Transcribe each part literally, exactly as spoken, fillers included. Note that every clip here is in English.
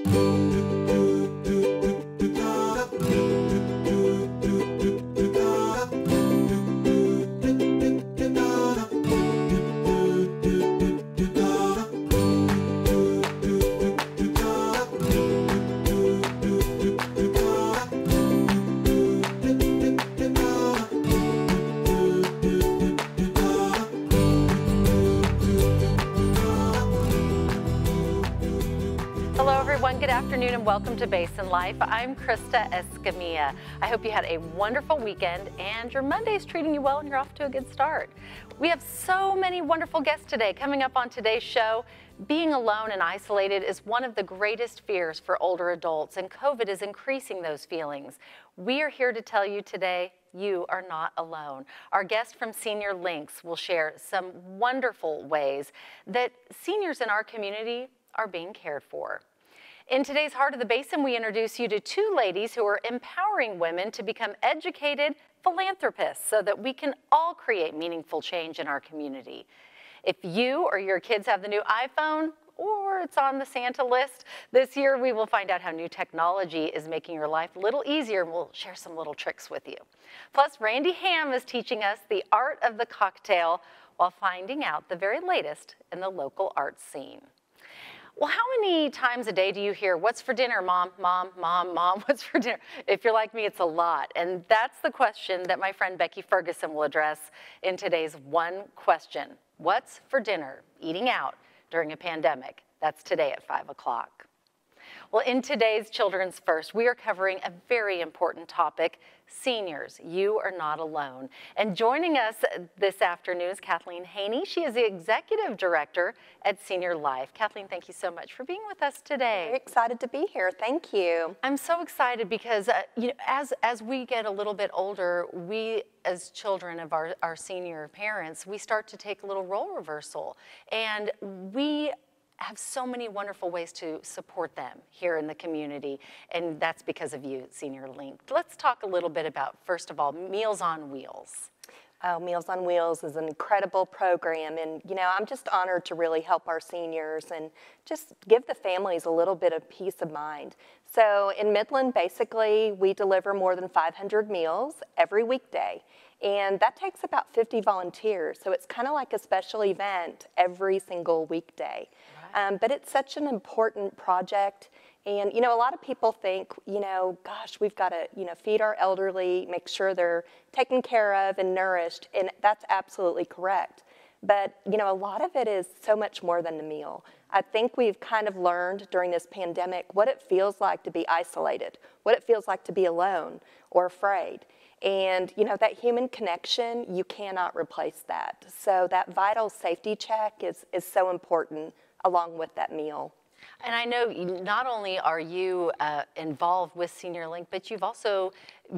Good afternoon and welcome to Basin Life. I'm Krista Escamilla. I hope you had a wonderful weekend and your Monday is treating you well and you're off to a good start. We have so many wonderful guests today. Coming up on today's show, being alone and isolated is one of the greatest fears for older adults, and COVID is increasing those feelings. We are here to tell you today, you are not alone. Our guest from Senior Links will share some wonderful ways that seniors in our community are being cared for. In today's Heart of the Basin, we introduce you to two ladies who are empowering women to become educated philanthropists so that we can all create meaningful change in our community. If you or your kids have the new iPhone or it's on the Santa list, this year we will find out how new technology is making your life a little easier, and we'll share some little tricks with you. Plus, Randy Ham is teaching us the art of the cocktail while finding out the very latest in the local arts scene. Well, how many times a day do you hear, what's for dinner, mom, mom, mom, mom, what's for dinner? If you're like me, it's a lot. And that's the question that my friend Becky Ferguson will address in today's One Question. What's for dinner? Eating out during a pandemic. That's today at five o'clock. Well, in today's Children's First, we are covering a very important topic, seniors. You are not alone. And joining us this afternoon is Kathleen Haney. She is the Executive Director at Senior Life. Kathleen, thank you so much for being with us today. Very excited to be here. Thank you. I'm so excited because uh, you know, as, as we get a little bit older, we as children of our, our senior parents, we start to take a little role reversal. And we have so many wonderful ways to support them here in the community, and that's because of you, Senior Link. Let's talk a little bit about, first of all, Meals on Wheels. Oh, Meals on Wheels is an incredible program, and you know, I'm just honored to really help our seniors and just give the families a little bit of peace of mind. So in Midland, basically, we deliver more than five hundred meals every weekday, and that takes about fifty volunteers, so it's kind of like a special event every single weekday. Um, but it's such an important project, and you know, a lot of people think, you know, gosh, we've got to, you know, feed our elderly, make sure they're taken care of and nourished, and that's absolutely correct. But you know, a lot of it is so much more than the meal. I think we've kind of learned during this pandemic what it feels like to be isolated, what it feels like to be alone or afraid. And you know, that human connection, you cannot replace that. So that vital safety check is, is so important along with that meal. And I know not only are you uh, involved with Senior Link, but you've also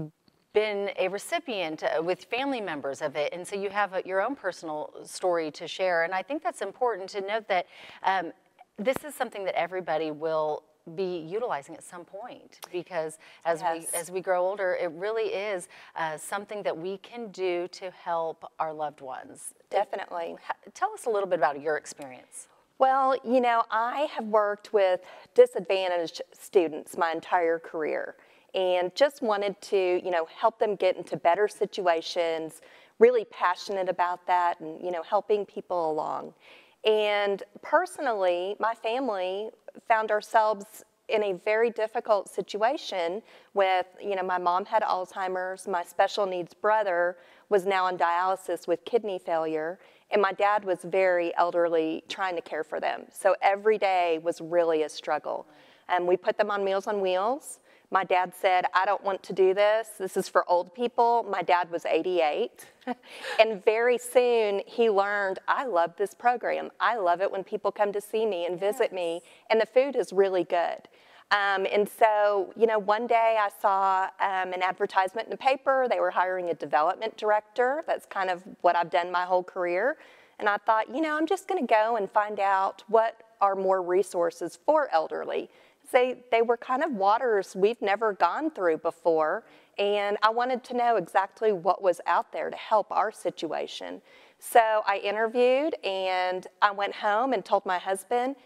been a recipient uh, with family members of it, and so you have a, your own personal story to share. And I think that's important to note that um, this is something that everybody will be utilizing at some point, because as yes. we as we grow older, it really is uh, something that we can do to help our loved ones. Definitely. Tell us a little bit about your experience. Well, you know, I have worked with disadvantaged students my entire career and just wanted to, you know, help them get into better situations, really passionate about that and, you know, helping people along. And personally, my family found ourselves in a very difficult situation with, you know, my mom had Alzheimer's, my special needs brother was now on dialysis with kidney failure, and my dad was very elderly trying to care for them. So every day was really a struggle. And we put them on Meals on Wheels. My dad said, I don't want to do this. This is for old people. My dad was eighty-eight. And very soon he learned, I love this program. I love it when people come to see me and visit yes. me, and the food is really good. Um, and so, you know, one day I saw um, an advertisement in the paper. They were hiring a development director. That's kind of what I've done my whole career. And I thought, you know, I'm just going to go and find out what are more resources for elderly. They, they were kind of waters we've never gone through before, and I wanted to know exactly what was out there to help our situation. So I interviewed, and I went home and told my husband,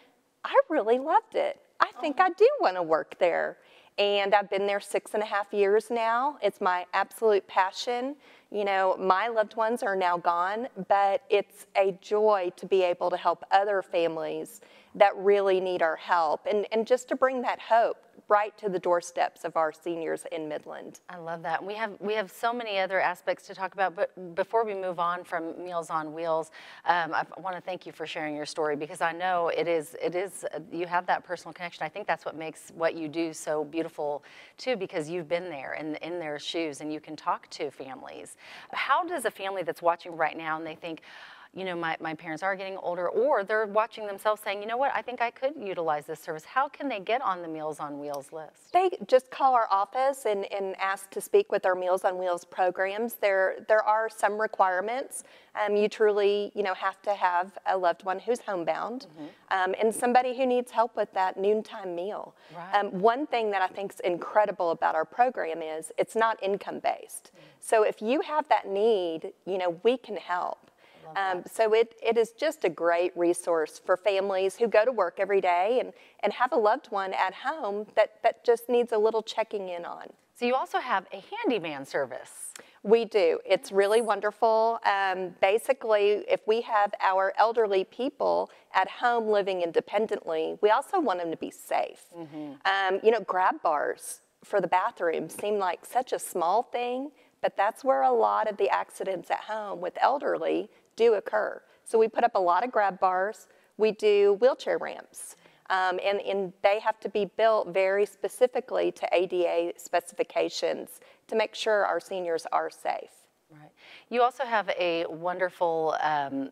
I really loved it. I think I do want to work there. And I've been there six and a half years now. It's my absolute passion. You know, my loved ones are now gone, but it's a joy to be able to help other families that really need our help, and, and just to bring that hope right to the doorsteps of our seniors in Midland. I love that. We have we have so many other aspects to talk about, but before we move on from Meals on Wheels, um, I want to thank you for sharing your story, because I know it is it is uh, you have that personal connection. I think that's what makes what you do so beautiful too, because you've been there and in, in their shoes, and you can talk to families. How does a family that's watching right now and they think, you know, my, my parents are getting older, or they're watching themselves saying, you know what, I think I could utilize this service. How can they get on the Meals on Wheels list? They just call our office and, and ask to speak with our Meals on Wheels programs. There, there are some requirements. Um, you truly, you know, have to have a loved one who's homebound, mm-hmm. um, and somebody who needs help with that noontime meal. Right. Um, one thing that I think is incredible about our program is it's not income-based. Mm-hmm. So if you have that need, you know, we can help. Um, so it, it is just a great resource for families who go to work every day and, and have a loved one at home that, that just needs a little checking in on. So you also have a handyman service. We do. It's really wonderful. Um, basically, if we have our elderly people at home living independently, we also want them to be safe. Mm-hmm. um, you know, grab bars for the bathroom seem like such a small thing, but that's where a lot of the accidents at home with elderly do occur. So we put up a lot of grab bars. We do wheelchair ramps, um, and, and they have to be built very specifically to A D A specifications to make sure our seniors are safe. Right. You also have a wonderful um,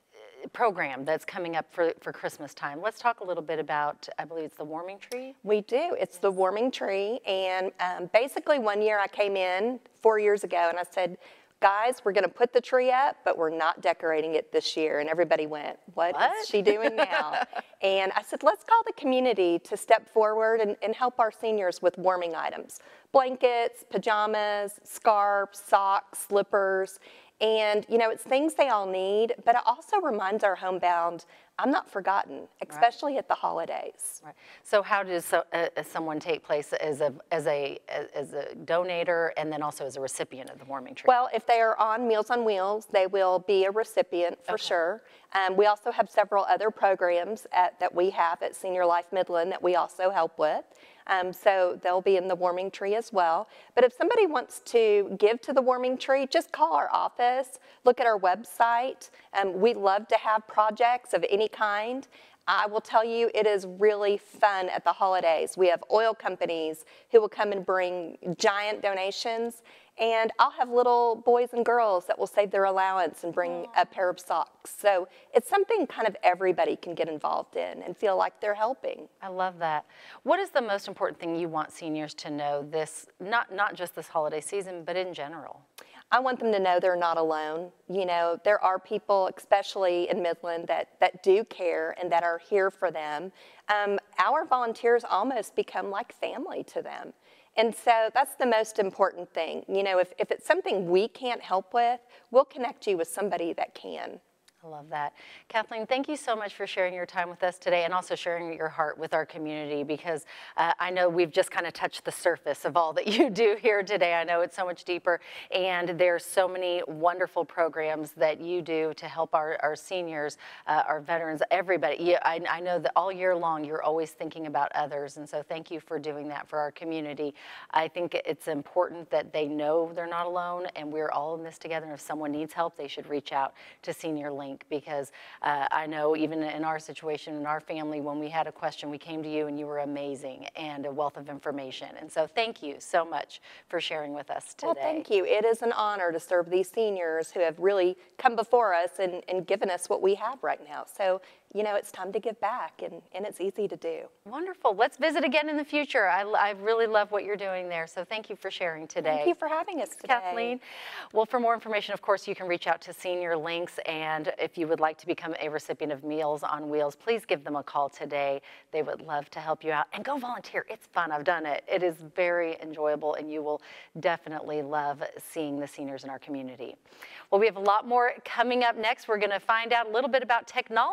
program that's coming up for, for Christmas time. Let's talk a little bit about, I believe it's the Warming Tree? We do. It's the Warming Tree, and um, basically one year I came in four years ago and I said, guys, we're going to put the tree up, but we're not decorating it this year. And everybody went, what, what? is she doing now? And I said, let's call the community to step forward and, and help our seniors with warming items. Blankets, pajamas, scarves, socks, slippers. And, you know, it's things they all need, but it also reminds our homebound, I'm not forgotten, especially right. at the holidays. Right. So how does so, uh, someone take place as a, as, a, as a donator and then also as a recipient of the Warming Tree? Well, if they are on Meals on Wheels, they will be a recipient for okay. sure. Um, we also have several other programs at, that we have at Senior Life Midland that we also help with. Um, so they'll be in the Warming Tree as well. But if somebody wants to give to the Warming Tree, just call our office, look at our website. Um, we love to have projects of any kind. I will tell you, it is really fun at the holidays. We have oil companies who will come and bring giant donations, and I'll have little boys and girls that will save their allowance and bring Aww. a pair of socks. So it's something kind of everybody can get involved in and feel like they're helping. I love that. What is the most important thing you want seniors to know this, not, not just this holiday season, but in general? I want them to know they're not alone. You know, there are people, especially in Midland, that, that do care and that are here for them. Um, our volunteers almost become like family to them. And so that's the most important thing. You know, if, if it's something we can't help with, we'll connect you with somebody that can. I love that. Kathleen, thank you so much for sharing your time with us today and also sharing your heart with our community, because uh, I know we've just kind of touched the surface of all that you do here today. I know it's so much deeper, and there's so many wonderful programs that you do to help our, our seniors, uh, our veterans, everybody. You, I, I know that all year long you're always thinking about others, and so thank you for doing that for our community. I think it's important that they know they're not alone, and we're all in this together, and if someone needs help, they should reach out to Senior Link. Because uh, I know even in our situation, in our family, when we had a question, we came to you and you were amazing and a wealth of information. And so thank you so much for sharing with us today. Well, thank you. It is an honor to serve these seniors who have really come before us and, and given us what we have right now. So, you know, it's time to give back, and, and it's easy to do. Wonderful. Let's visit again in the future. I, I really love what you're doing there, so thank you for sharing today. Thank you for having us today. Kathleen. Well, for more information, of course, you can reach out to Senior Links, and if you would like to become a recipient of Meals on Wheels, please give them a call today. They would love to help you out, and go volunteer. It's fun. I've done it. It is very enjoyable, and you will definitely love seeing the seniors in our community. Well, we have a lot more coming up next. We're going to find out a little bit about technology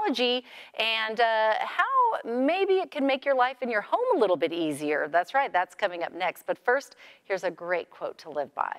and uh, how maybe it can make your life in your home a little bit easier. That's right, that's coming up next. But first, here's a great quote to live by.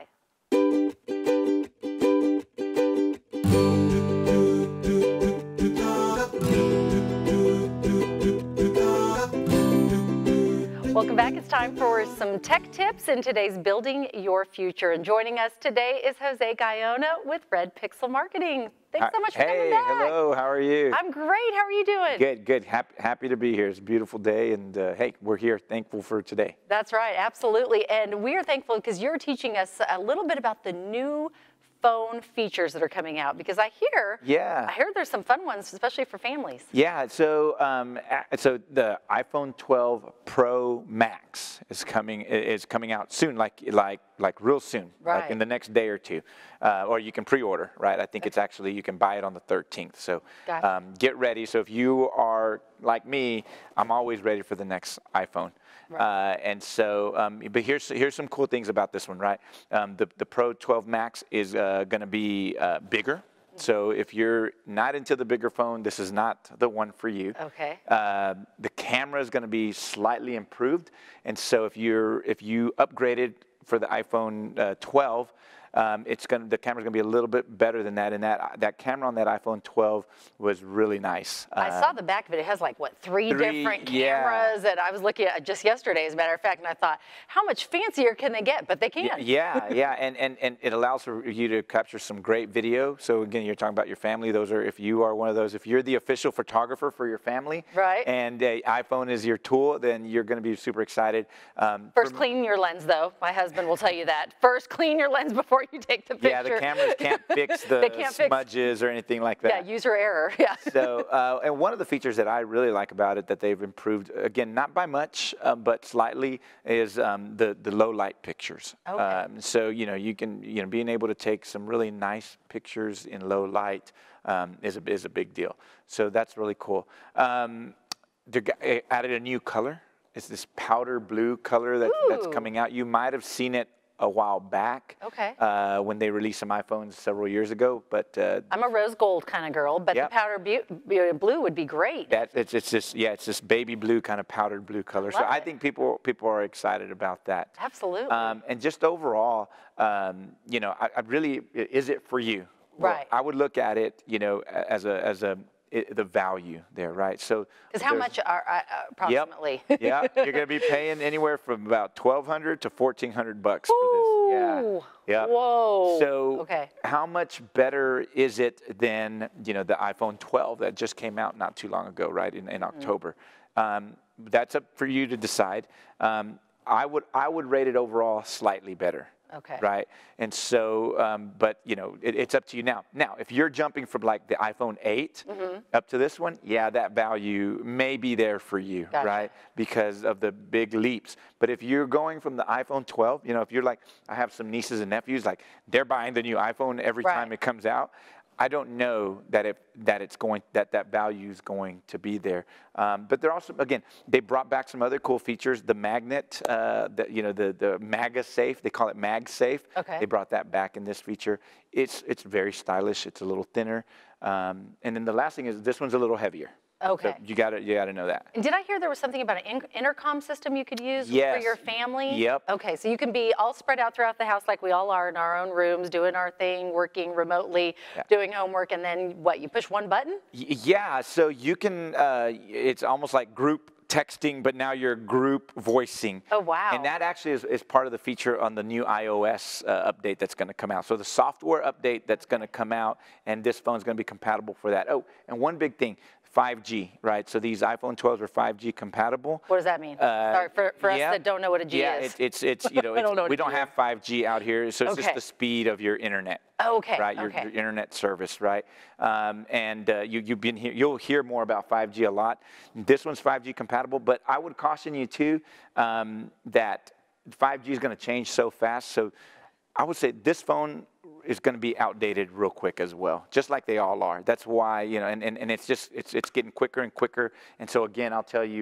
Welcome back. It's time for some tech tips in today's Building Your Future. And joining us today is Jose Gallona with Red Pixel Marketing. Thanks so much for hey, coming back. Hello, how are you? I'm great. How are you doing? Good, good. Happy, happy to be here. It's a beautiful day, and uh, hey, we're here. Thankful for today. That's right, absolutely. And we are thankful because you're teaching us a little bit about the new phone features that are coming out, because I hear, yeah, I hear there's some fun ones, especially for families. Yeah, so um, so the iPhone twelve Pro Max is coming is coming out soon, like like like real soon, right. like in the next day or two, uh, or you can pre-order, right? I think it's actually you can buy it on the thirteenth. So gotcha. um, get ready. So if you are like me, I'm always ready for the next iPhone. Right. Uh, and so, um, but here's here's some cool things about this one, right? Um, the the Pro twelve Max is uh, going to be uh, bigger. So if you're not into the bigger phone, this is not the one for you. Okay. Uh, the camera is going to be slightly improved, and so if you're if you upgraded for the iPhone uh, twelve. Um, it's going the camera's going to be a little bit better than that, and that that camera on that iPhone twelve was really nice. I uh, saw the back of it. It has like, what, three, three different cameras? yeah. And I was looking at it just yesterday, as a matter of fact, and I thought, how much fancier can they get? But they can. Yeah, yeah, and, and, and it allows for you to capture some great video. So again, you're talking about your family. Those are, if you are one of those, if you're the official photographer for your family, right, and uh, iPhone is your tool, then you're going to be super excited. Um, First, clean your lens, though. My husband will tell you that. First, clean your lens before you take the picture. Yeah, the cameras can't fix the can't smudges fix, or anything like that. Yeah, user error. Yeah. So, uh, and one of the features that I really like about it that they've improved, again, not by much, uh, but slightly, is um, the the low light pictures. Okay. Um, so you know you can you know being able to take some really nice pictures in low light um, is a is a big deal. So that's really cool. Um, they added a new color. It's this powder blue color that, that's coming out. You might have seen it a while back, okay, uh, when they released some iPhones several years ago. But uh, I'm a rose gold kind of girl, but yep. the powder blue would be great. That it's it's just yeah, it's this baby blue kind of powdered blue color. Love so I it. think people people are excited about that. Absolutely. Um, and just overall, um, you know, I, I really is it for you? Well, right. I would look at it, you know, as a as a It, the value there, right? So, because how much are uh, approximately? Yep, yeah, you're going to be paying anywhere from about twelve hundred to fourteen hundred bucks for this. Yeah, yeah. Whoa. So, okay. How much better is it than you know the iPhone twelve that just came out not too long ago, right? In, in mm-hmm. October. Um, that's up for you to decide. Um, I would I would rate it overall slightly better. Okay. Right. And so, um, but you know, it, it's up to you now. Now, if you're jumping from like the iPhone eight mm-hmm. up to this one, yeah, that value may be there for you, gotcha. Right? Because of the big leaps. But if you're going from the iPhone twelve, you know, if you're like, I have some nieces and nephews, like they're buying the new iPhone every right. time it comes out. I don't know that if that it's going that that value is going to be there, um, but they're also again they brought back some other cool features. The magnet, uh, the you know the the MagSafe, they call it MagSafe. Okay. They brought that back in this feature. It's it's very stylish. It's a little thinner, um, and then the last thing is this one's a little heavier. Okay. So you gotta you gotta know that. And did I hear there was something about an in intercom system you could use yes. for your family? Yep. Okay, so you can be all spread out throughout the house like we all are in our own rooms, doing our thing, working remotely, yeah. doing homework, and then what? You push one button? Y yeah. So you can. Uh, it's almost like group texting, but now you're group voicing. Oh, wow. And that actually is, is part of the feature on the new iOS uh, update that's going to come out. So the software update that's going to come out, and this phone's going to be compatible for that. Oh, and one big thing. five G, right? So these iPhone twelves are five G compatible. What does that mean? Uh, Sorry, for, for yeah, us that don't know what a G yeah, is. Yeah, it's, it's, you know, it's, don't know we don't have five G out here, so it's okay. just the speed of your internet. Oh, okay, Right, your, okay. your internet service, right? Um, and uh, you, you've been here, you'll hear more about five G a lot. This one's five G compatible, but I would caution you too um, that five G is going to change so fast. So I would say this phone is going to be outdated real quick as well, just like they all are. That's why, you know, and, and, and it's just, it's, it's getting quicker and quicker. And so again, I'll tell you,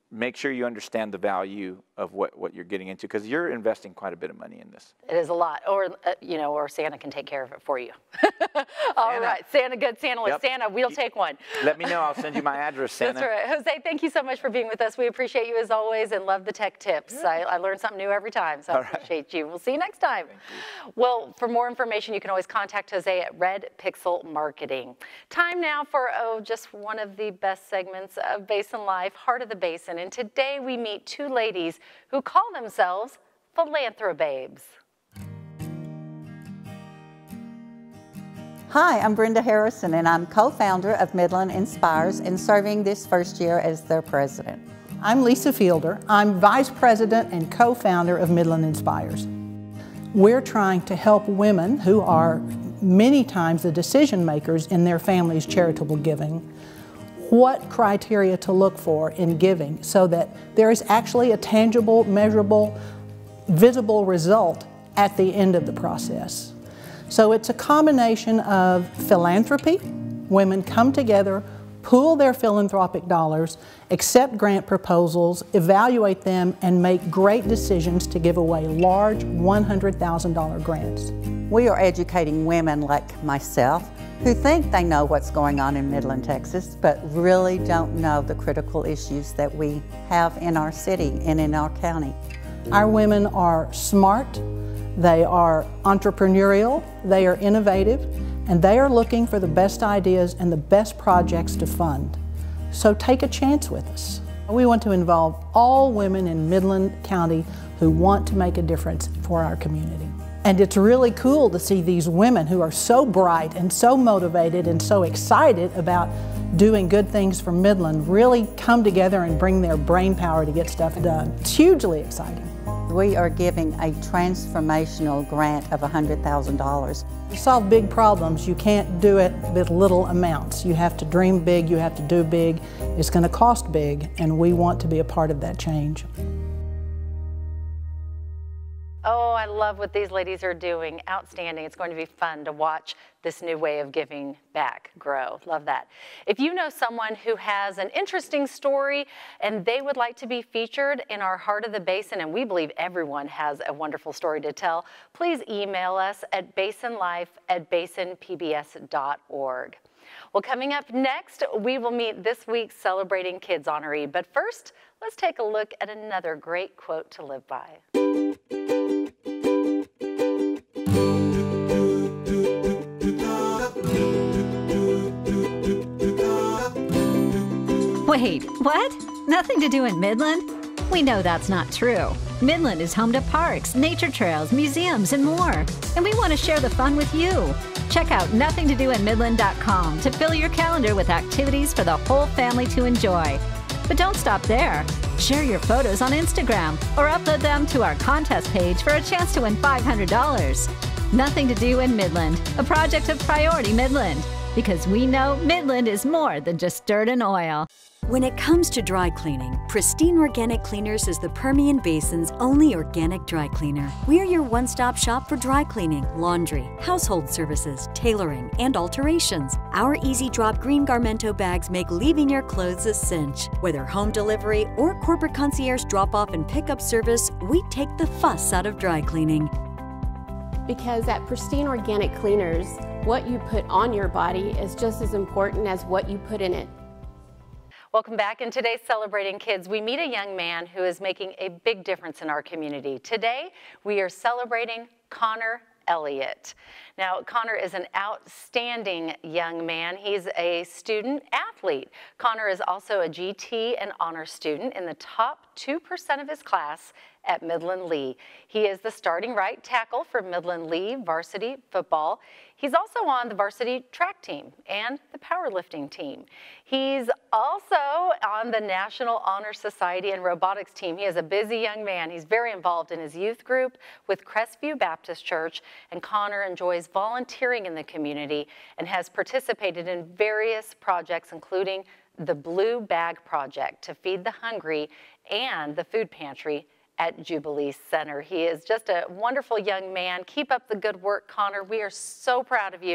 make sure you understand the value of what, what you're getting into, because you're investing quite a bit of money in this. It is a lot, or uh, you know, or Santa can take care of it for you. All Santa. right, Santa, good Santa, Yep. Santa, we'll take one. Let me know, I'll send you my address, Santa. That's right. Jose, thank you so much for being with us. We appreciate you as always and love the tech tips. I, I learn something new every time, so I right. appreciate you. We'll see you next time. Well, for more information, you can always contact Jose at Red Pixel Marketing. Time now for, oh, just one of the best segments of Basin Life, Heart of the Basin. And today we meet two ladies who call themselves Philanthrobabes. Hi, I'm Brenda Harrison, and I'm co-founder of Midland Inspires and serving this first year as their president. I'm Lisa Fielder. I'm vice president and co-founder of Midland Inspires. We're trying to help women who are many times the decision makers in their family's charitable giving, what criteria to look for in giving so that there is actually a tangible, measurable, visible result at the end of the process. So it's a combination of philanthropy. Women come together, pool their philanthropic dollars, accept grant proposals, evaluate them, and make great decisions to give away large one hundred thousand dollar grants. We are educating women like myself who think they know what's going on in Midland, Texas, but really don't know the critical issues that we have in our city and in our county. Our women are smart, they are entrepreneurial, they are innovative, and they are looking for the best ideas and the best projects to fund. So take a chance with us. We want to involve all women in Midland County who want to make a difference for our community. And it's really cool to see these women who are so bright and so motivated and so excited about doing good things for Midland really come together and bring their brain power to get stuff done. It's hugely exciting. We are giving a transformational grant of one hundred thousand dollars. To solve big problems, you can't do it with little amounts. You have to dream big, you have to do big. It's going to cost big, and we want to be a part of that change. Oh, I love what these ladies are doing. Outstanding. It's going to be fun to watch this new way of giving back grow. Love that. If you know someone who has an interesting story and they would like to be featured in our Heart of the Basin, and we believe everyone has a wonderful story to tell, please email us at basinlife at basin p b s dot org. Well, coming up next, we will meet this week's Celebrating Kids honoree. But first, let's take a look at another great quote to live by. Wait, what? Nothing to do in Midland? We know that's not true. Midland is home to parks, nature trails, museums, and more. And we want to share the fun with you. Check out nothing to do in midland dot com to fill your calendar with activities for the whole family to enjoy. But don't stop there. Share your photos on Instagram or upload them to our contest page for a chance to win five hundred dollars. Nothing to do in Midland, a project of Priority Midland. Because we know Midland is more than just dirt and oil. When it comes to dry cleaning, Pristine Organic Cleaners is the Permian Basin's only organic dry cleaner. We're your one-stop shop for dry cleaning, laundry, household services, tailoring, and alterations. Our easy drop green Garmento bags make leaving your clothes a cinch. Whether home delivery or corporate concierge drop-off and pickup service, we take the fuss out of dry cleaning. Because at Pristine Organic Cleaners, what you put on your body is just as important as what you put in it. Welcome back. In today's Celebrating Kids, we meet a young man who is making a big difference in our community. Today, we are celebrating Connor Elliott. Now, Connor is an outstanding young man. He's a student athlete. Connor is also a G T and honor student in the top two percent of his class at Midland Lee. He is the starting right tackle for Midland Lee varsity football. He's also on the varsity track team and the powerlifting team. He's also on the National Honor Society and robotics team. He is a busy young man. He's very involved in his youth group with Crestview Baptist Church, and Connor enjoys volunteering in the community and has participated in various projects, including the Blue Bag Project to feed the hungry and the food pantry at Jubilee Center. He is just a wonderful young man. Keep up the good work, Connor. We are so proud of you,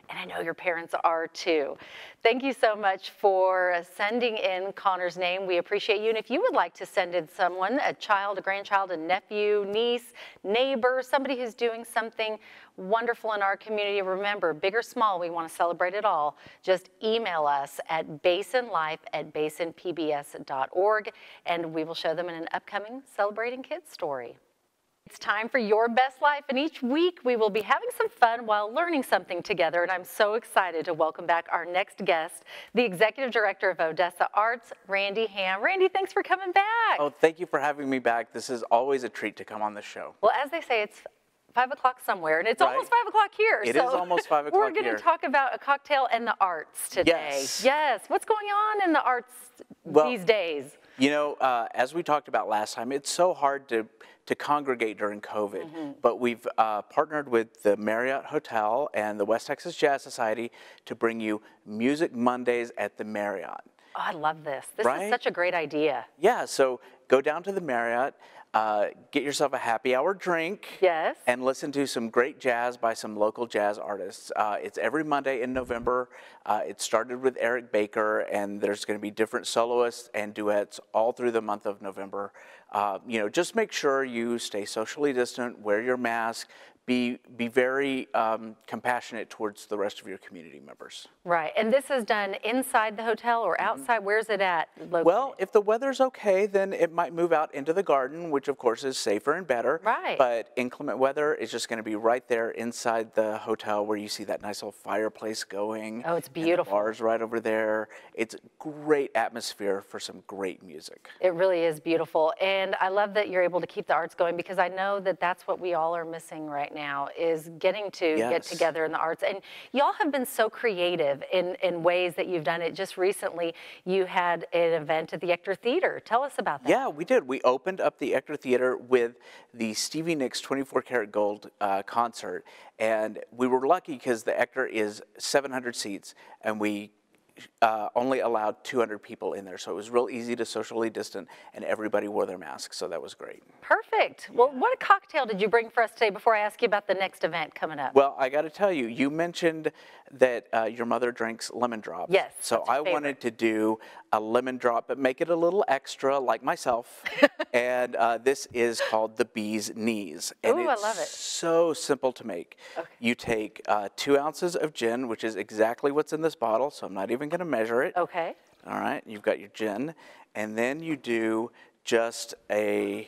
and I know your parents are too. Thank you so much for sending in Connor's name. We appreciate you. And if you would like to send in someone, a child, a grandchild, a nephew, niece, neighbor, somebody who's doing something wonderful in our community, remember, big or small, we want to celebrate it all. Just email us at basinlife at basin p b s dot org, and we will show them in an upcoming Celebrating Kids story. It's time for Your Best Life, and each week we will be having some fun while learning something together, and I'm so excited to welcome back our next guest, the Executive Director of Odessa Arts, Randy Ham. Randy, thanks for coming back. Oh, thank you for having me back. This is always a treat to come on the show. Well, as they say, it's five o'clock somewhere, and it's Right. almost five o'clock here. It so is almost five o'clock We're going here. to talk about a cocktail and the arts today. Yes. Yes. What's going on in the arts Well, these days? You know, uh, as we talked about last time, it's so hard to, to congregate during COVID, Mm-hmm. but we've uh, partnered with the Marriott Hotel and the West Texas Jazz Society to bring you Music Mondays at the Marriott. Oh, I love this. This Right? is such a great idea. Yeah, so go down to the Marriott, uh, get yourself a happy hour drink, Yes. and listen to some great jazz by some local jazz artists. Uh, it's every Monday in November. Uh, it started with Eric Baker, and there's going to be different soloists and duets all through the month of November. Uh, you know, just make sure you stay socially distant, wear your mask, be be very um, compassionate towards the rest of your community members. Right. And this is done inside the hotel or outside? Where's it at? Located? Well, if the weather's okay, then it might move out into the garden, which of course is safer and better. Right. But inclement weather is just going to be right there inside the hotel where you see that nice little fireplace going. Oh, it's and the beautiful. bar's right over there. It's great atmosphere for some great music. It really is beautiful. And I love that you're able to keep the arts going, because I know that that's what we all are missing right now, is getting to get Yes. together in the arts. And y'all have been so creative in, in ways that you've done it. Just recently, you had an event at the Ector Theater. Tell us about that. Yeah, we did. We opened up the Ector Theater with the Stevie Nicks twenty-four karat gold uh, concert. And we were lucky because the Ector is seven hundred seats, and we uh, only allowed two hundred people in there. So it was real easy to socially distant, and everybody wore their masks. So that was great. Perfect. Well, what a cocktail did you bring for us today before I ask you about the next event coming up? Well, I got to tell you, you mentioned that uh, your mother drinks lemon drops. Yes, So that's her I favorite. wanted to do a lemon drop, but make it a little extra, like myself. and uh, this is called the Bee's Knees. And Ooh, I it's love it. so simple to make. You take uh, two ounces of gin, which is exactly what's in this bottle, so I'm not even going to measure it. Okay. All right, you've got your gin. And then you do just a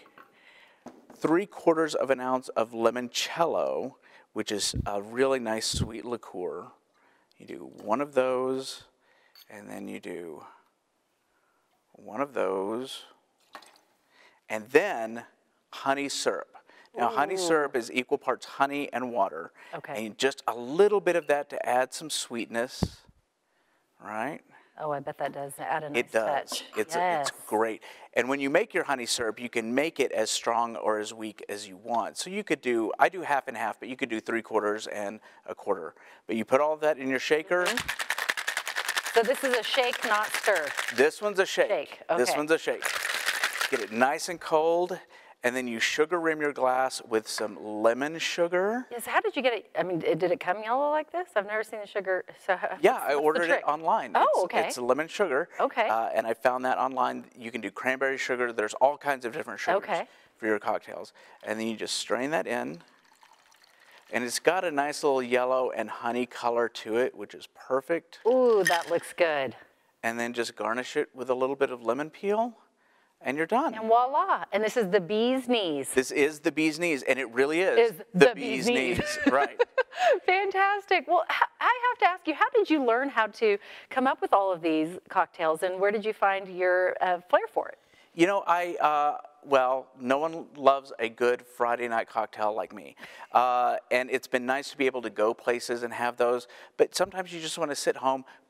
three quarters of an ounce of limoncello, which is a really nice sweet liqueur. You do one of those, and then you do one of those, and then honey syrup. Now, honey syrup is equal parts honey and water. Okay. And just a little bit of that to add some sweetness, right? Oh, I bet that does add a nice It does. touch. It's, yes. it's great. And when you make your honey syrup, you can make it as strong or as weak as you want. So you could do, I do half and half, but you could do three quarters and a quarter. But you put all of that in your shaker. Mm-hmm. So this is a shake, not stir. This one's a shake. Shake, This okay. one's a shake. Get it nice and cold, and then you sugar rim your glass with some lemon sugar. Yes. How did you get it? I mean, did it come yellow like this? I've never seen the sugar. So how- Yeah, what's- I what's the ordered it trick? online. Oh, it's, okay. It's lemon sugar. Okay. Uh, and I found that online. You can do cranberry sugar. There's all kinds of different sugars Okay. for your cocktails. And then you just strain that in. And it's got a nice little yellow and honey color to it, which is perfect. Ooh, that looks good. And then just garnish it with a little bit of lemon peel, and you're done. And voila. And this is the Bee's Knees. This is the Bee's Knees, and it really is, Is the bee's knees. right. Fantastic. Well, h- I have to ask you, how did you learn how to come up with all of these cocktails, and where did you find your uh, flair for it? You know, I, uh, well, no one loves a good Friday night cocktail like me. Uh, and it's been nice to be able to go places and have those. But sometimes you just want to sit home,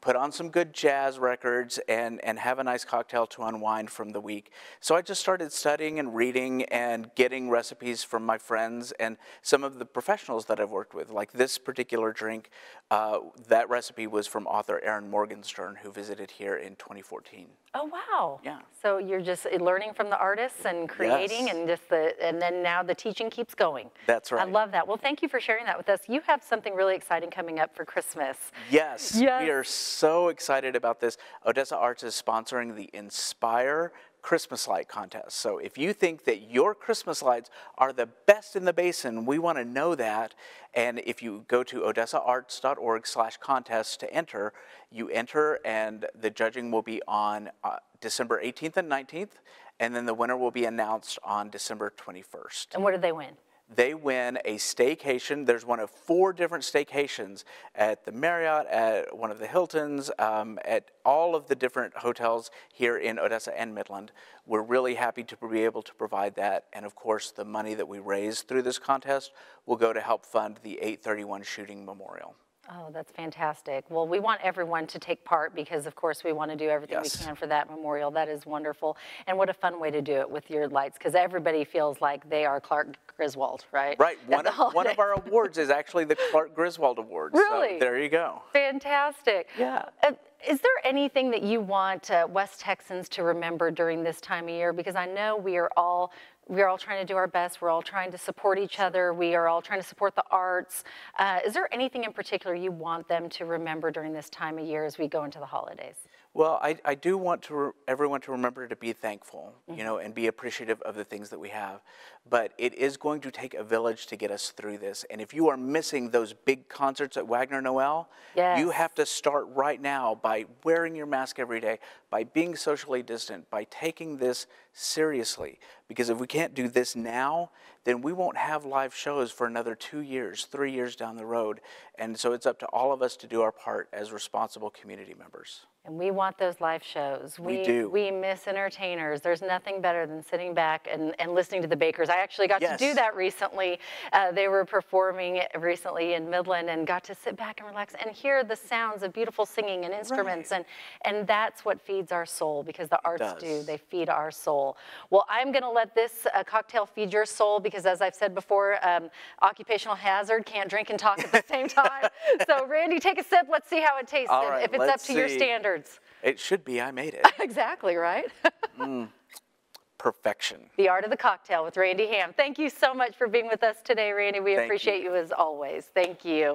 put on some good jazz records, and, and have a nice cocktail to unwind from the week. So I just started studying and reading and getting recipes from my friends and some of the professionals that I've worked with. Like this particular drink, uh, that recipe was from author Erin Morgenstern, who visited here in twenty fourteen. Oh, wow. Yeah. So you're just learning from the artists and creating, Yes. and just the, and then now the teaching keeps going. That's right. I love that. Well, thank you for sharing that with us. You have something really exciting coming up for Christmas. Yes, Yes. we are so excited about this. Odessa Arts is sponsoring the Inspire Christmas Light Contest. So if you think that your Christmas lights are the best in the basin, we want to know that. And if you go to odessa arts dot org slash contest to enter, you enter, and the judging will be on uh, December eighteenth and nineteenth, and then the winner will be announced on December twenty-first. And what did they win? They win a staycation. There's one of four different staycations at the Marriott, at one of the Hiltons, um, at all of the different hotels here in Odessa and Midland. We're really happy to be able to provide that. And of course, the money that we raise through this contest will go to help fund the eight thirty-one shooting memorial. Oh, that's fantastic. Well, we want everyone to take part because, of course, we want to do everything Yes. we can for that memorial. That is wonderful. And what a fun way to do it with your lights, because everybody feels like they are Clark Griswold, right? Right. At One the of, one of our awards is actually the Clark Griswold Award. Really? So there you go. Fantastic. Yeah. Uh, is there anything that you want uh, West Texans to remember during this time of year? Because I know we are all we are all trying to do our best. We're all trying to support each other. We are all trying to support the arts. Uh, is there anything in particular you want them to remember during this time of year as we go into the holidays? Well, I, I do want to re everyone to remember to be thankful, you know, and be appreciative of the things that we have. But it is going to take a village to get us through this. And if you are missing those big concerts at Wagner Noel, Yes. you have to start right now by wearing your mask every day, by being socially distant, by taking this seriously. Because if we can't do this now, then we won't have live shows for another two years, three years down the road. And so it's up to all of us to do our part as responsible community members. And we want those live shows. We do. We miss entertainers. There's nothing better than sitting back and, and listening to the Bakers. I actually got Yes. to do that recently. Uh, they were performing recently in Midland and got to sit back and relax and hear the sounds of beautiful singing and instruments. Right. And, and that's what feeds our soul, because the arts does. do. They feed our soul. Well, I'm going to let this uh, cocktail feed your soul because, as I've said before, um, occupational hazard, can't drink and talk at the same time. So, Randy, take a sip. Let's see how it tastes, All and right, if it's up let's to your see. standards. It should be. I made it. Exactly, right? mm. Perfection. The Art of the Cocktail with Randy Ham. Thank you so much for being with us today, Randy. We Thank appreciate you. you as always. Thank you.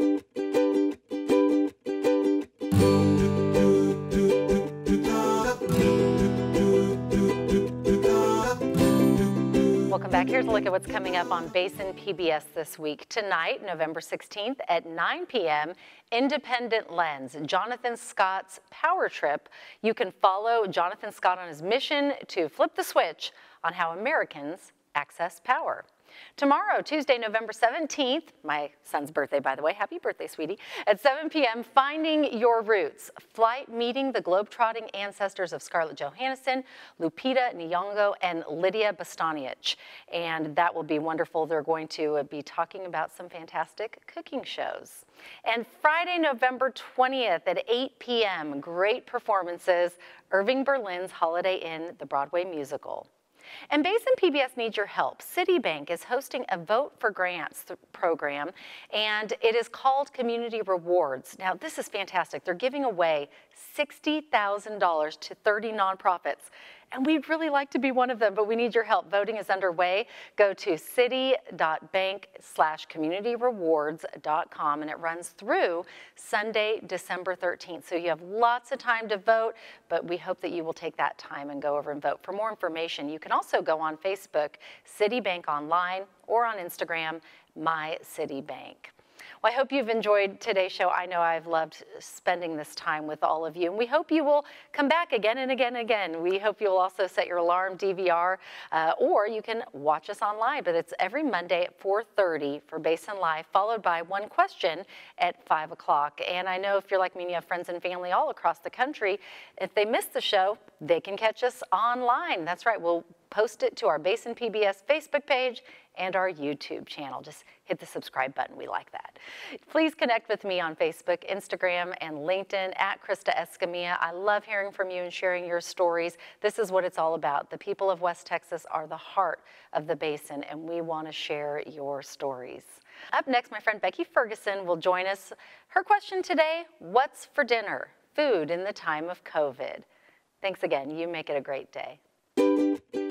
Welcome back. Here's a look at what's coming up on Basin P B S this week. Tonight, November sixteenth at nine p m, Independent Lens, Jonathan Scott's Power Trip. You can follow Jonathan Scott on his mission to flip the switch on how Americans access power. Tomorrow, Tuesday, November seventeenth, my son's birthday, by the way, happy birthday, sweetie, at seven p m, Finding Your Roots, flight meeting the globetrotting ancestors of Scarlett Johansson, Lupita Nyong'o, and Lydia Bostanic. And that will be wonderful. They're going to be talking about some fantastic cooking shows. And Friday, November twentieth at eight p m, great performances, Irving Berlin's Holiday Inn, the Broadway musical. And Basin P B S needs your help. Citibank is hosting a Vote for Grants program, and it is called Community Rewards. Now, this is fantastic. They're giving away sixty thousand dollars to thirty nonprofits, and we'd really like to be one of them, but we need your help. Voting is underway. Go to citi.bank slash communityrewards dot com, and it runs through Sunday, December thirteenth. So you have lots of time to vote, but we hope that you will take that time and go over and vote. For more information, you can also go on Facebook, Citibank Online, or on Instagram, My Citibank. Well, I hope you've enjoyed today's show. I know I've loved spending this time with all of you, and we hope you will come back again and again and again. We hope you'll also set your alarm D V R, uh, or you can watch us online, but it's every Monday at four thirty for Basin Live, followed by One Question at five o'clock. And I know if you're like me and you have friends and family all across the country, if they miss the show, they can catch us online. That's right, we'll post it to our Basin P B S Facebook page and our YouTube channel. Just hit the subscribe button. We like that. Please connect with me on Facebook, Instagram, and LinkedIn at Krista Escamilla. I love hearing from you and sharing your stories. This is what it's all about. The people of West Texas are the heart of the Basin, and we want to share your stories. Up next, my friend Becky Ferguson will join us. Her question today, what's for dinner? Food in the time of COVID. Thanks again. You make it a great day.